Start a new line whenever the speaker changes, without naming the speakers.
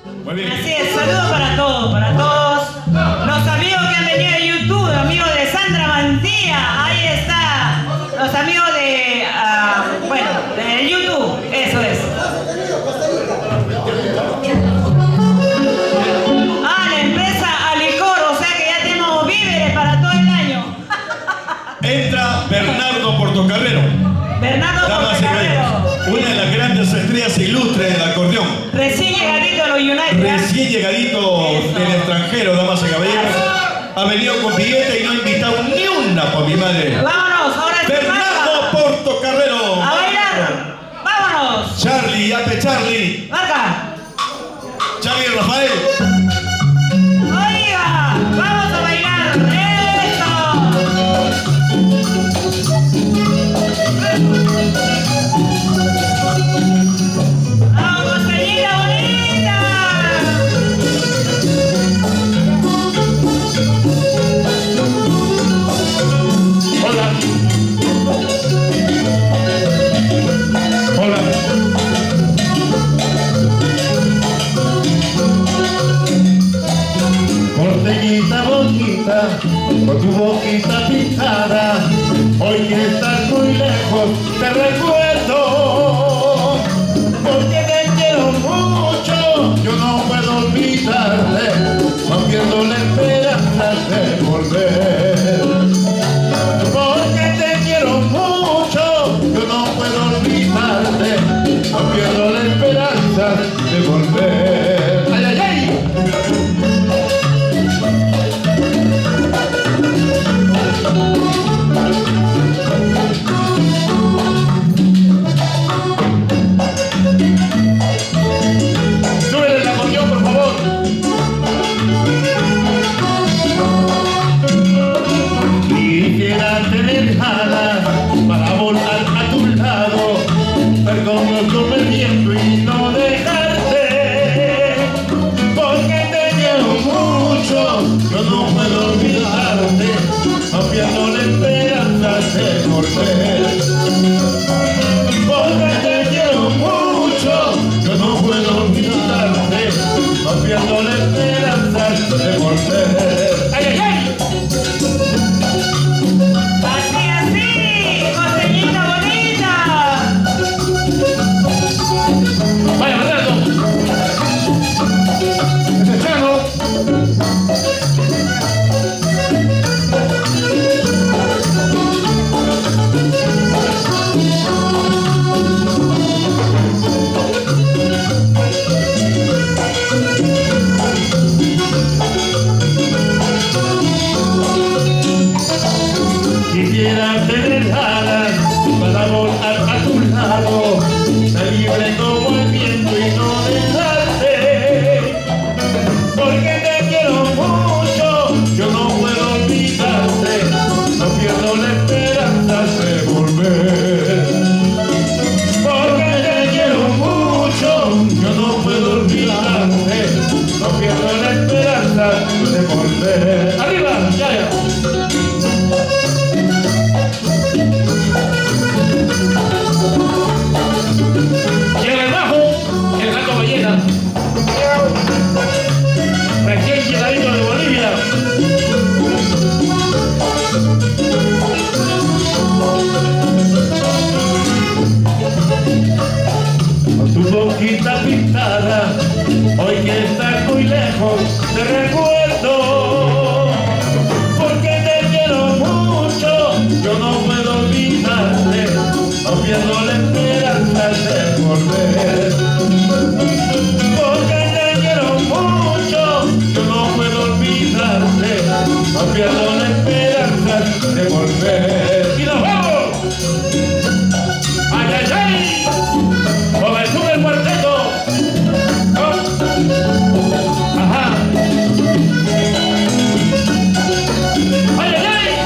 Muy bien.
Así es, saludos para todos, los amigos que han venido de YouTube, amigos de Sandra Mantilla, ahí está, los amigos de, bueno, de YouTube, eso es. La empresa Alicor, o sea que ya tenemos víveres para todo el año.
Entra Bernardo Portocarrero.
Bernardo Portocarrero.
Una de las grandes estrellas ilustres del acordeón.
Recién llegadito a los United.
Recién llegadito del extranjero, damas y caballeros. Ha venido con billete y no ha invitado ni una por mi madre.
Vámonos, ahora sí.
Bernardo Portocarrero.
A bailar. Vámonos.
Charlie, Ape Charlie.
Marca.
Charlie Rafael.
Oiga, vamos a bailar. Eso. Vamos, señora bonita.
Hola. Hola.
Porteñita bonita, con tu boquita pintada, hoy que estás muy lejos te recuerdo, porque te quiero mucho, yo no puedo olvidarte, no pierdo la esperanza de volver. Porque te quiero mucho, yo no puedo olvidarte, no pierdo la esperanza de volver. ¡Ay, ay, ay! Súbele la acordeón, por favor. Quisiera tener alas para volar a tu lado, perdón, no me miento y no dejarte, porque te quiero mucho, yo no puedo olvidarte, no pierdo la esperanza de volver. Porque te quiero mucho, yo no puedo olvidarte, no pierdo la esperanza de volver. ¡Ay, ay, ay!
Así, así, costeñita bonita.
¡Vaya, Bernardo! ¡Ese chano! Quisiera tener alas para volar a tu lado, ser libre como el viento y no dejarte, porque te quiero mucho, yo no puedo olvidarte, no pierdo la esperanza de volver. Porque te quiero mucho, yo no puedo olvidarte, no pierdo la esperanza de volver. ¡Arriba! ¡Ya, ya! Y en el bajo, el gato ballena, recién llegadito de Bolivia. Con tu boquita pintada, hoy que estás muy lejos, te recuerdo, porque te quiero mucho, yo no puedo olvidarte, no pierdo la esperanza de volver. Porque te quiero mucho, yo no puedo olvidarte, no pierdo la esperanza de volver. ¡Y nos vamos! ¡Ay, ay, ay! ¡Con el super cuarteto! ¿Oh? ¡Ajá! ¡Ay, ay, ay!